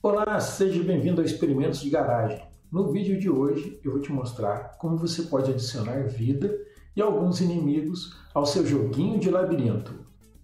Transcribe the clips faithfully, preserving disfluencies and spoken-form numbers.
Olá, seja bem-vindo ao Experimentos de Garagem. No vídeo de hoje eu vou te mostrar como você pode adicionar vida e alguns inimigos ao seu joguinho de labirinto.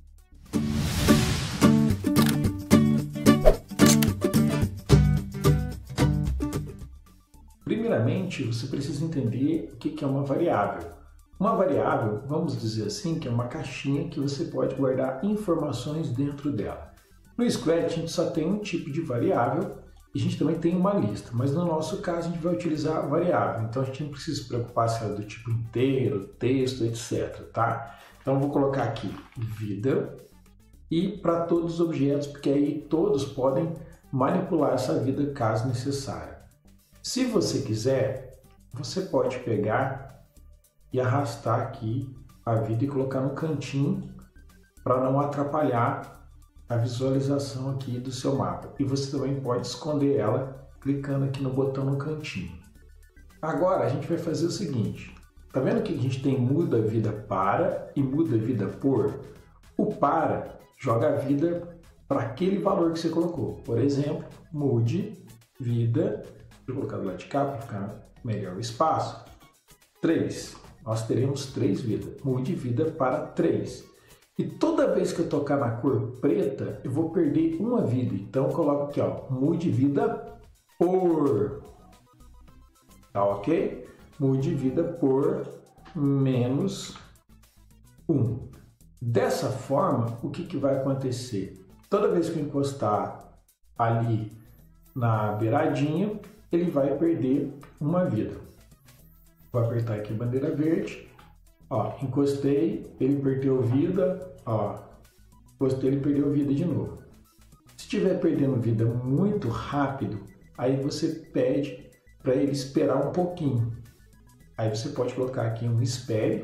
Primeiramente, você precisa entender o que é uma variável. Uma variável, vamos dizer assim, que é uma caixinha que você pode guardar informações dentro dela. No Scratch a gente só tem um tipo de variável e a gente também tem uma lista, mas no nosso caso a gente vai utilizar a variável, então a gente não precisa se preocupar se é do tipo inteiro, texto, etcétera. Tá? Então eu vou colocar aqui vida e para todos os objetos, porque aí todos podem manipular essa vida caso necessário. Se você quiser, você pode pegar e arrastar aqui a vida e colocar no cantinho para não atrapalhar a visualização aqui do seu mapa. E você também pode esconder ela clicando aqui no botão no cantinho. Agora a gente vai fazer o seguinte. Tá vendo que a gente tem muda vida para e muda vida por? O para joga a vida para aquele valor que você colocou. Por exemplo, mude vida, vou colocar do lado de cá para ficar melhor o espaço. três. Nós teremos três vidas. Mude vida para três. E toda vez que eu tocar na cor preta, eu vou perder uma vida. Então eu coloco aqui, ó, mude vida por. Tá ok? Mude vida por menos um. Dessa forma, o que, que vai acontecer? Toda vez que eu encostar ali na beiradinha, ele vai perder uma vida. Vou apertar aqui a bandeira verde. Ó, encostei, ele perdeu vida, ó, encostei, ele perdeu vida de novo. Se estiver perdendo vida muito rápido, aí você pede para ele esperar um pouquinho. Aí você pode colocar aqui um espere.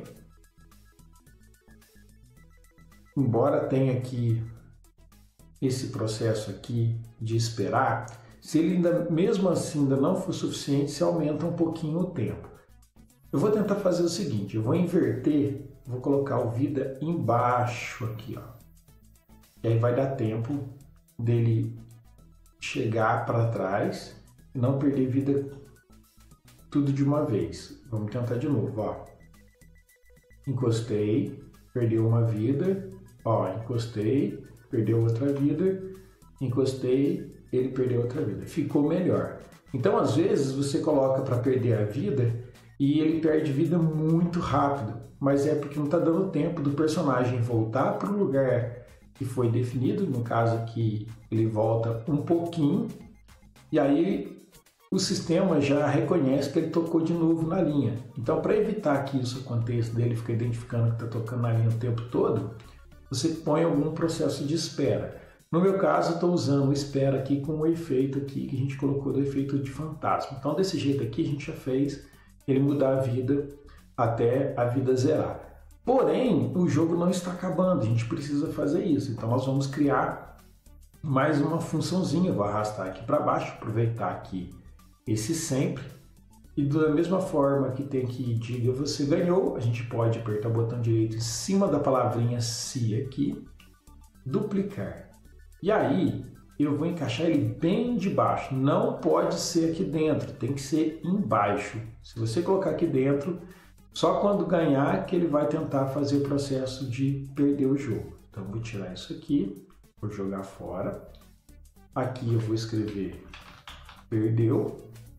Embora tenha aqui esse processo aqui de esperar, se ele ainda, mesmo assim ainda não for suficiente, se aumenta um pouquinho o tempo. Eu vou tentar fazer o seguinte, eu vou inverter, vou colocar o vida embaixo aqui, ó. E aí vai dar tempo dele chegar para trás e não perder vida tudo de uma vez. Vamos tentar de novo, ó. Encostei, perdeu uma vida, ó, encostei, perdeu outra vida, encostei, ele perdeu outra vida. Ficou melhor. Então, às vezes, você coloca para perder a vida e ele perde vida muito rápido, mas é porque não está dando tempo do personagem voltar para o lugar que foi definido, no caso aqui ele volta um pouquinho, e aí o sistema já reconhece que ele tocou de novo na linha. Então, para evitar que isso aconteça, dele ficar identificando que está tocando na linha o tempo todo, você põe algum processo de espera. No meu caso, eu estou usando o espera aqui com o efeito aqui que a gente colocou do efeito de fantasma. Então, desse jeito aqui a gente já fez ele mudar a vida até a vida zerar. Porém, o jogo não está acabando, a gente precisa fazer isso. Então nós vamos criar mais uma funçãozinha, vou arrastar aqui para baixo, aproveitar aqui esse sempre. E da mesma forma que tem aqui, diga você ganhou, a gente pode apertar o botão direito em cima da palavrinha se aqui, duplicar. E aí, eu vou encaixar ele bem de baixo, não pode ser aqui dentro, tem que ser embaixo. Se você colocar aqui dentro, só quando ganhar que ele vai tentar fazer o processo de perder o jogo. Então vou tirar isso aqui, vou jogar fora. Aqui eu vou escrever perdeu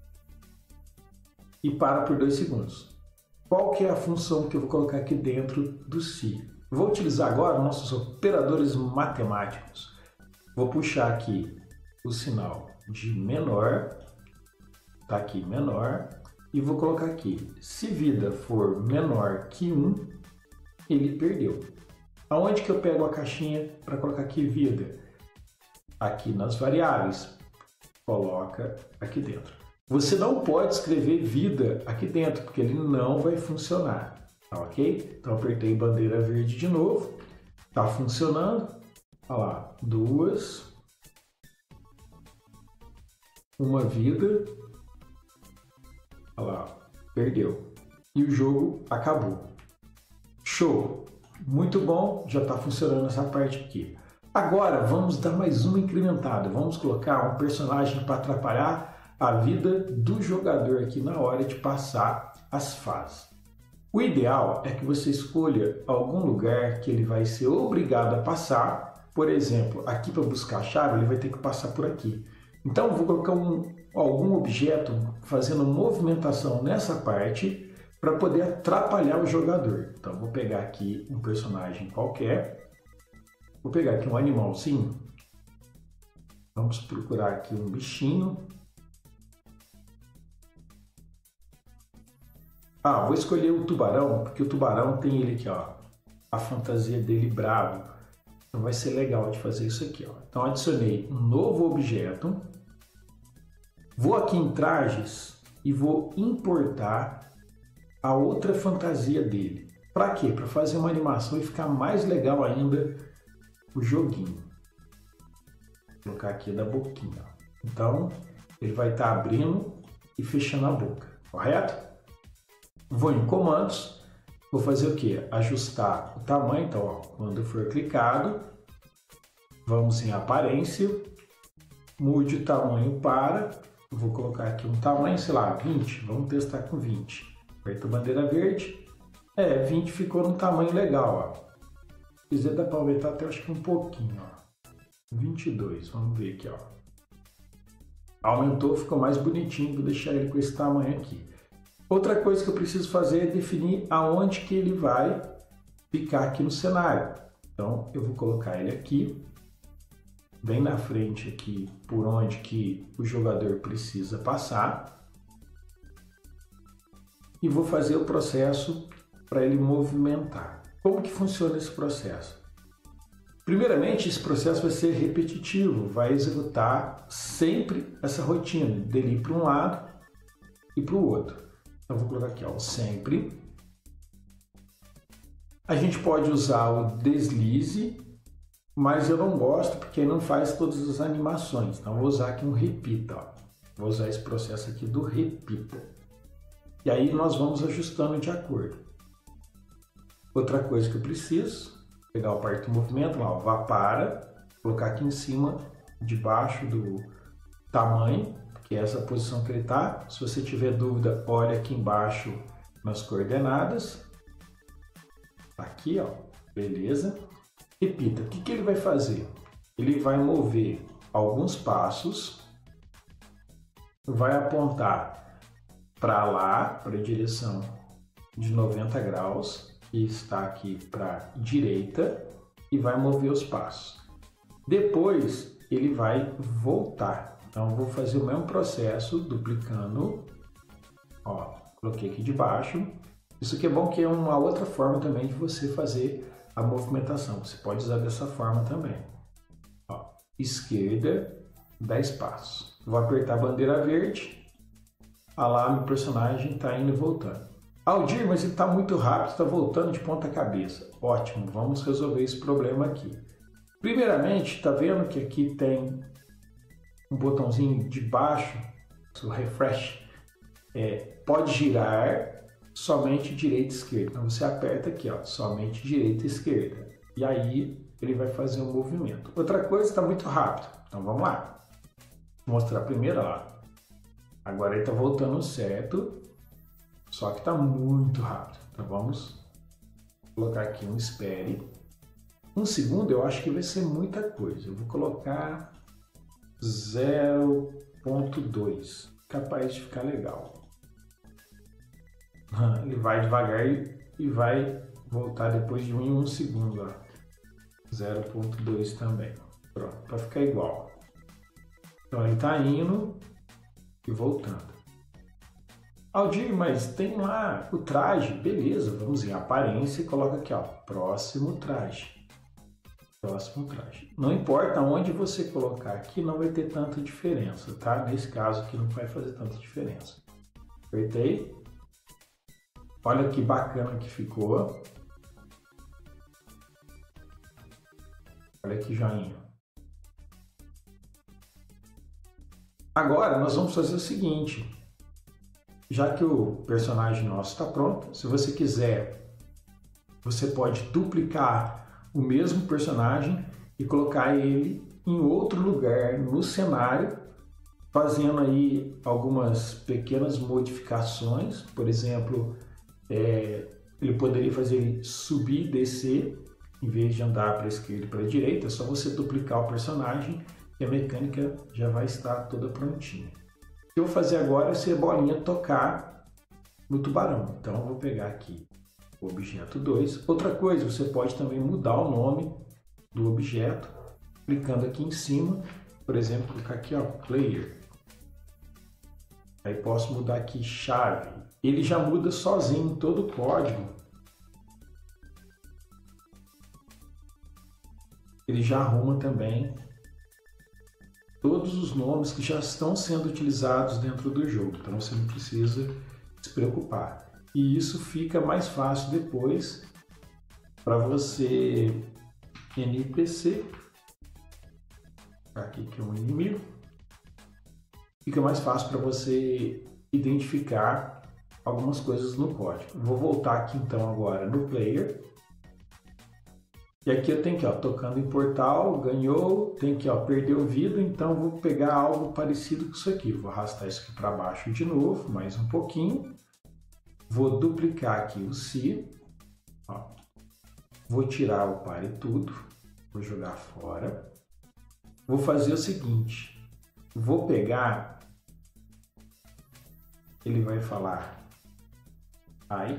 e para por dois segundos. Qual que é a função que eu vou colocar aqui dentro do se? Vou utilizar agora nossos operadores matemáticos. Vou puxar aqui o sinal de menor, tá aqui menor, e vou colocar aqui, se vida for menor que um, ele perdeu. Aonde que eu pego a caixinha para colocar aqui vida? Aqui nas variáveis, coloca aqui dentro. Você não pode escrever vida aqui dentro, porque ele não vai funcionar, tá ok? Então apertei bandeira verde de novo, tá funcionando. Olha lá, duas, uma vida, olha lá, perdeu. E o jogo acabou. Show! Muito bom, já está funcionando essa parte aqui. Agora vamos dar mais uma incrementada. Vamos colocar um personagem para atrapalhar a vida do jogador aqui na hora de passar as fases. O ideal é que você escolha algum lugar que ele vai ser obrigado a passar. Por exemplo, aqui para buscar a chave ele vai ter que passar por aqui. Então eu vou colocar um, algum objeto fazendo movimentação nessa parte para poder atrapalhar o jogador. Então eu vou pegar aqui um personagem qualquer. Vou pegar aqui um animalzinho. Vamos procurar aqui um bichinho. Ah, vou escolher o tubarão, porque o tubarão tem ele aqui, ó, a fantasia dele bravo. Então vai ser legal de fazer isso aqui, ó. Então adicionei um novo objeto. Vou aqui em trajes e vou importar a outra fantasia dele. Para quê? Para fazer uma animação e ficar mais legal ainda o joguinho. Vou colocar aqui da boquinha. Então ele vai estar abrindo e fechando a boca, correto? Vou em comandos, vou fazer o que? Ajustar o tamanho. Então, ó, quando for clicado, vamos em aparência, mude o tamanho para, eu vou colocar aqui um tamanho, sei lá, vinte, vamos testar com vinte. Aperto a bandeira verde, é, vinte ficou no tamanho legal, ó. Se quiser dá para aumentar até acho que um pouquinho, ó. vinte e dois, vamos ver aqui, ó. Aumentou, ficou mais bonitinho, vou deixar ele com esse tamanho aqui. Outra coisa que eu preciso fazer é definir aonde que ele vai ficar aqui no cenário. Então eu vou colocar ele aqui, bem na frente aqui, por onde que o jogador precisa passar. E vou fazer o processo para ele movimentar. Como que funciona esse processo? Primeiramente, esse processo vai ser repetitivo, vai executar sempre essa rotina dele ir para um lado e para o outro. Então vou colocar aqui, ó, sempre. A gente pode usar o deslize, mas eu não gosto porque não faz todas as animações. Então vou usar aqui um repita, ó. Vou usar esse processo aqui do repita. E aí nós vamos ajustando de acordo. Outra coisa que eu preciso, pegar o parte do movimento, lá, ó, vá para, colocar aqui em cima, debaixo do tamanho, que é essa posição que ele está. Se você tiver dúvida, olha aqui embaixo nas coordenadas. Aqui, ó, beleza. Repita, o que, que ele vai fazer? Ele vai mover alguns passos, vai apontar para lá, para a direção de noventa graus, que está aqui para a direita, e vai mover os passos. Depois, ele vai voltar. Então, vou fazer o mesmo processo, duplicando, ó, coloquei aqui de baixo. Isso aqui é bom que é uma outra forma também de você fazer a movimentação. Você pode usar dessa forma também. Ó, esquerda, dez passos. Vou apertar a bandeira verde. Ah lá, meu personagem está indo e voltando. Aldir, mas ele está muito rápido, está voltando de ponta cabeça. Ótimo, vamos resolver esse problema aqui. Primeiramente, está vendo que aqui tem um botãozinho de baixo, o refresh, é, pode girar somente direita e esquerda. Então você aperta aqui, ó, somente direita e esquerda. E aí ele vai fazer um movimento. Outra coisa, está muito rápido. Então vamos lá. Vou mostrar a primeira lá. Agora ele está voltando certo, só que está muito rápido. Então vamos colocar aqui um espere. Um segundo eu acho que vai ser muita coisa. Eu vou colocar zero ponto dois, capaz de ficar legal. Ele vai devagar e vai voltar depois de um em um segundo. zero ponto dois também. Pronto, para ficar igual. Então ele está indo e voltando. Aldir, mas tem lá o traje. Beleza, vamos em aparência e coloca aqui, ó, próximo traje. Próximo traje. Não importa onde você colocar aqui, não vai ter tanta diferença, tá? Nesse caso aqui não vai fazer tanta diferença. Apertei. Olha que bacana que ficou. Olha que joinha. Agora nós vamos fazer o seguinte. Já que o personagem nosso está pronto, se você quiser, você pode duplicar o mesmo personagem e colocar ele em outro lugar no cenário, fazendo aí algumas pequenas modificações. Por exemplo, é, ele poderia fazer ele subir e descer, em vez de andar para a esquerda e para a direita. É só você duplicar o personagem e a mecânica já vai estar toda prontinha. O que eu vou fazer agora é ser a bolinha tocar no tubarão. Então eu vou pegar aqui o objeto dois. Outra coisa, você pode também mudar o nome do objeto, clicando aqui em cima, por exemplo, colocar aqui, ó, player. Aí posso mudar aqui chave. Ele já muda sozinho todo o código. Ele já arruma também todos os nomes que já estão sendo utilizados dentro do jogo. Então você não precisa se preocupar. E isso fica mais fácil depois para você N P C. Aqui que é um inimigo. Fica mais fácil para você identificar algumas coisas no código. Vou voltar aqui então agora no player. E aqui eu tenho que, ó, tocando em portal, ganhou, tem que, ó, perdeu vida, então vou pegar algo parecido com isso aqui. Vou arrastar isso aqui para baixo de novo, mais um pouquinho. Vou duplicar aqui o se, ó. Vou tirar o pare tudo, vou jogar fora. Vou fazer o seguinte, vou pegar, ele vai falar ai,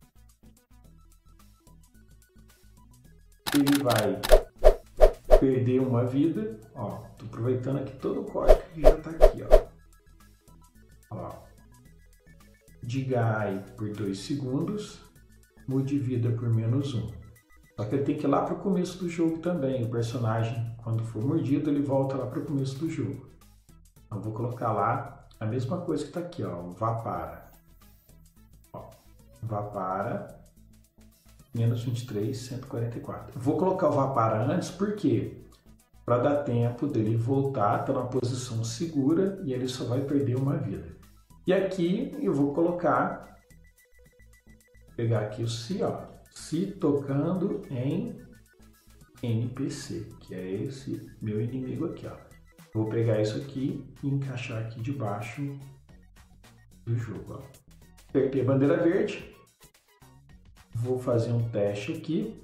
ele vai perder uma vida, ó, tô aproveitando aqui todo o código que já tá aqui, ó. Ó, diga ai por dois segundos, mude vida por menos um. Só que ele tem que ir lá para o começo do jogo também. O personagem, quando for mordido, ele volta lá para o começo do jogo. Então vou colocar lá a mesma coisa que está aqui, ó, vá para. Ó, vá para menos vinte e três, cento e quarenta e quatro. Vou colocar o vá para antes, por quê? Para dar tempo dele voltar, tá na posição segura e ele só vai perder uma vida. E aqui eu vou colocar, pegar aqui o se, ó. Se tocando em N P C, que é esse meu inimigo aqui, ó. Vou pegar isso aqui e encaixar aqui debaixo do jogo, ó. Apertei a bandeira verde. Vou fazer um teste aqui.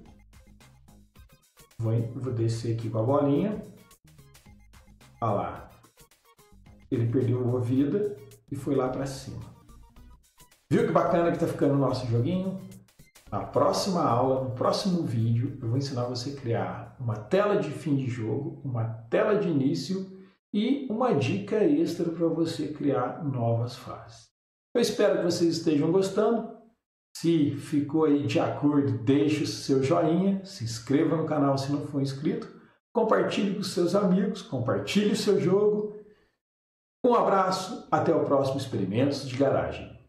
Vou, vou descer aqui com a bolinha. Olha lá. Ele perdeu uma vida e foi lá para cima. Viu que bacana que tá ficando o nosso joguinho? Na próxima aula, no próximo vídeo, eu vou ensinar você a criar uma tela de fim de jogo, uma tela de início e uma dica extra para você criar novas fases. Eu espero que vocês estejam gostando. Se ficou aí de acordo, deixe o seu joinha, se inscreva no canal se não for inscrito, compartilhe com seus amigos, compartilhe o seu jogo. Um abraço, até o próximo Experimentos de Garagem.